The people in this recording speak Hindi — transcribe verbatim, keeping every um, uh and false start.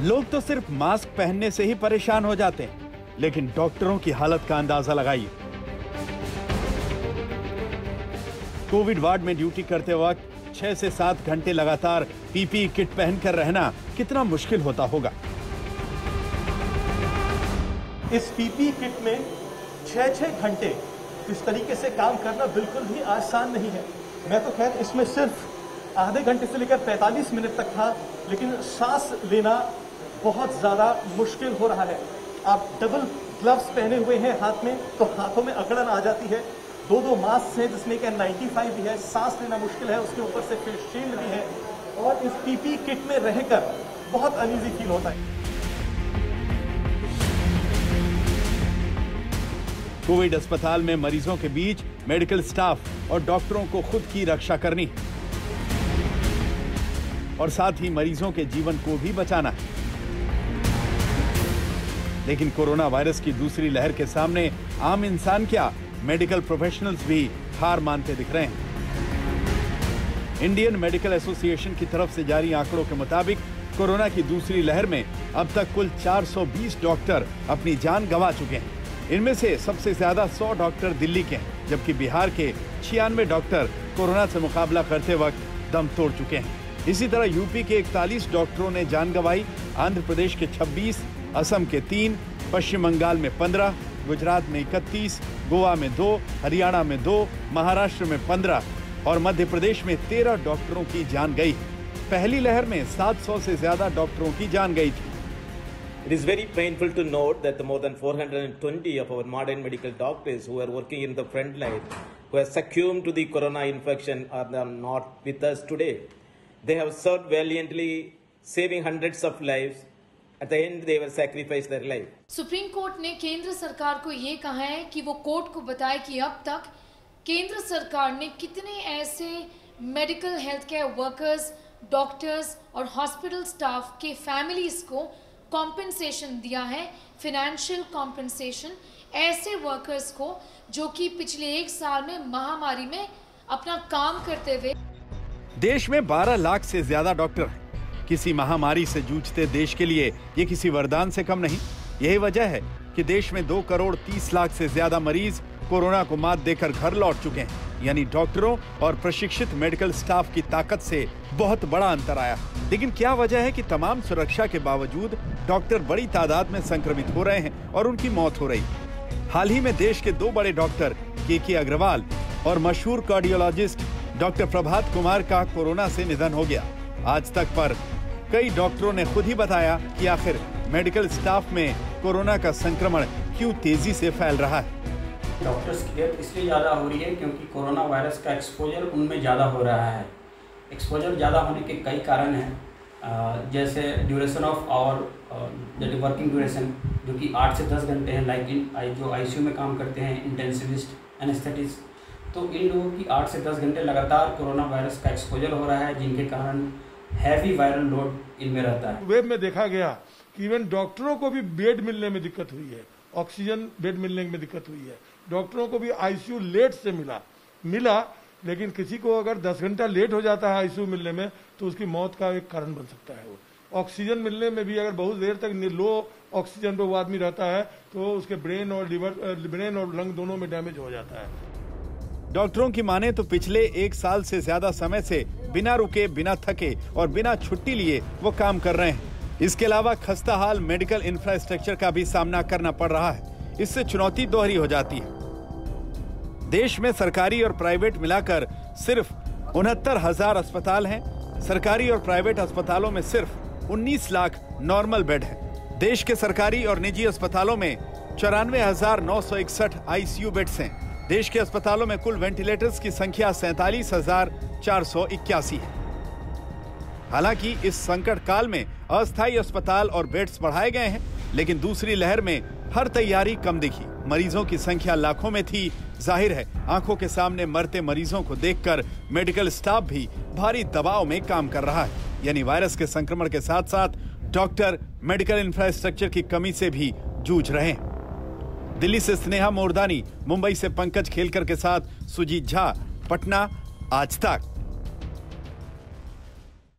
लोग तो सिर्फ मास्क पहनने से ही परेशान हो जाते हैं, लेकिन डॉक्टरों की हालत का अंदाजा लगाइए। कोविड वार्ड में ड्यूटी करते वक्त छह से सात घंटे लगातार पीपीई किट पहनकर रहना कितना मुश्किल होता होगा। इस पीपीई किट में छह छह घंटे इस तरीके से काम करना बिल्कुल भी आसान नहीं है। मैं तो खैर इसमें सिर्फ आधे घंटे से लेकर पैंतालीस मिनट तक था, लेकिन सांस लेना बहुत ज्यादा मुश्किल हो रहा है। आप डबल ग्लव्स पहने हुए हैं हाथ में, तो हाथों में अकड़न आ जाती है। दो दो मास्क हैं जिसमें कि नाइन्टी फाइव भी है, सांस लेना मुश्किल है, उसके ऊपर से फेस शील्ड भी है और इस पीपीई किट में रहकर बहुत अनईजी फील होता है। कोविड अस्पताल में मरीजों के बीच मेडिकल स्टाफ और डॉक्टरों को खुद की रक्षा करनी और साथ ही मरीजों के जीवन को भी बचाना है। लेकिन कोरोना वायरस की दूसरी लहर के सामने आम इंसान क्या, मेडिकल प्रोफेशनल्स भी हार मानते दिख रहे हैं। इंडियन मेडिकल एसोसिएशन की तरफ से जारी आंकड़ों के मुताबिक कोरोना की दूसरी लहर में अब तक कुल चार सौ बीस डॉक्टर अपनी जान गंवा चुके हैं। इनमें से सबसे ज्यादा सौ डॉक्टर दिल्ली के हैं, जबकि बिहार के छियानवे डॉक्टर कोरोना से मुकाबला करते वक्त दम तोड़ चुके हैं। इसी तरह यूपी के इकतालीस डॉक्टरों ने जान गंवाई, आंध्र प्रदेश के छब्बीस, असम के तीन, पश्चिम बंगाल में पंद्रह, गुजरात में इकतीस, गोवा में दो, हरियाणा में दो, महाराष्ट्र में पंद्रह और मध्य प्रदेश में तेरह डॉक्टरों की जान गई। पहली लहर में सात सौ से ज्यादा डॉक्टरों की जान गई थी। It is very painful to note that the more than four hundred twenty of our modern medical doctors who are working in the front line, who have succumbed to the corona infection, are not with us today. They have served valiantly, saving hundreds of lives. At the end, they will sacrifice their life. Supreme court ने केंद्र सरकार को ये कहा है कि वो कोर्ट को बताए कि अब तक केंद्र सरकार ने कितने ऐसे medical health care workers, doctors और हॉस्पिटल स्टाफ के फैमिलीज को कॉम्पेंसेशन दिया है, फिनेंशियल कॉम्पेंसेशन ऐसे वर्कर्स को जो कि पिछले एक साल में महामारी में अपना काम करते हुए। देश में बारह लाख से ज्यादा डॉक्टर हैं। किसी महामारी से जूझते देश के लिए ये किसी वरदान से कम नहीं। यही वजह है कि देश में दो करोड़ तीस लाख से ज्यादा मरीज कोरोना को मात देकर घर लौट चुके हैं। यानी डॉक्टरों और प्रशिक्षित मेडिकल स्टाफ की ताकत से बहुत बड़ा अंतर आया। लेकिन क्या वजह है कि तमाम सुरक्षा के बावजूद डॉक्टर बड़ी तादाद में संक्रमित हो रहे हैं और उनकी मौत हो रही। हाल ही में देश के दो बड़े डॉक्टर के के अग्रवाल और मशहूर कार्डियोलॉजिस्ट डॉक्टर प्रभात कुमार का कोरोना से निधन हो गया। आज तक पर कई डॉक्टरों ने खुद ही बताया कि आखिर मेडिकल स्टाफ में कोरोना का संक्रमण क्यों तेजी से फैल रहा है। डॉक्टर्स की डेथ इसलिए ज़्यादा हो रही है क्योंकि कोरोना वायरस का एक्सपोजर उनमें ज़्यादा हो रहा है। एक्सपोजर ज़्यादा होने के कई कारण हैं, जैसे duration of our working duration जो कि आठ से दस घंटे हैं, लाइक इन जो आईसीयू में काम करते हैं इंटेंसिविस्ट, एनेस्थेटिस्ट, तो इन लोगों की आठ से दस घंटे लगातार कोरोना वायरस का एक्सपोजर हो रहा है, जिनके कारण हैवी वायरल लोड इनमें रहता है। वेब में देखा गया कि इवन डॉक्टरों को भी बेड मिलने में दिक्कत हुई है, ऑक्सीजन बेड मिलने में दिक्कत हुई है। डॉक्टरों को भी आईसीयू लेट से मिला मिला लेकिन किसी को अगर दस घंटा लेट हो जाता है आईसीयू मिलने में तो उसकी मौत का एक कारण बन सकता है। वो ऑक्सीजन मिलने में भी अगर बहुत देर तक लो ऑक्सीजन पे वो आदमी रहता है तो उसके ब्रेन और लिवर ब्रेन और लंग दोनों में डैमेज हो जाता है। डॉक्टरों की माने तो पिछले एक साल से ज्यादा समय से बिना रुके, बिना थके और बिना छुट्टी लिए वो काम कर रहे हैं। इसके अलावा खस्ताहाल मेडिकल इंफ्रास्ट्रक्चर का भी सामना करना पड़ रहा है। इससे चुनौती दोहरी हो जाती है। देश में सरकारी और प्राइवेट मिलाकर सिर्फ उनहत्तर हजार अस्पताल हैं। सरकारी और प्राइवेट अस्पतालों में सिर्फ उन्नीस लाख नॉर्मल बेड हैं। देश के सरकारी और निजी अस्पतालों में चौरानवे हजार नौ सौ इकसठ आईसीयू बेड्स हैं। देश के अस्पतालों में कुल वेंटिलेटर्स की संख्या सैंतालीस हजार चार सौ इक्यासी है। हालांकि इस संकट काल में अस्थायी अस्पताल और बेड्स बढ़ाए गए हैं, लेकिन दूसरी लहर में हर तैयारी कम दिखी। मरीजों की संख्या लाखों में थी। जाहिर है आंखों के सामने मरते मरीजों को देखकर मेडिकल स्टाफ भी भारी दबाव में काम कर रहा है। यानी वायरस के संक्रमण के साथ साथ डॉक्टर मेडिकल इंफ्रास्ट्रक्चर की कमी से भी जूझ रहे हैं। दिल्ली से स्नेहा मोरदानी, मुंबई से पंकज खेलकर के साथ सुजीत झा, पटना, आज तक।